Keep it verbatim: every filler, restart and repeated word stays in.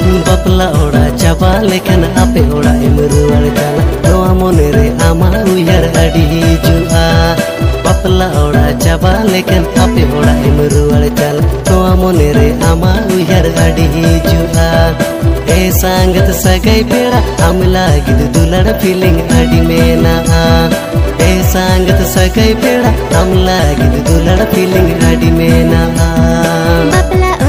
बापला ओड़ा चाबा लेखन आपे ओड़ा एम रुवाड़ चाला नोआ मोने रे आमा उयहर अडी हिजुआ बापला ओड़ा चाबा लेखन आपे ओड़ा एम रुवाड़ चाला नोआ मोने रे आमा उयहर अडी हिजुआ ए सांगत सगाई पेड़ा आम लागिद दुलड़ फीलिंग अडी मेना ए सांगत सगाई पेड़ा आम लागिद दुलड़ फीलिंग अडी मेना।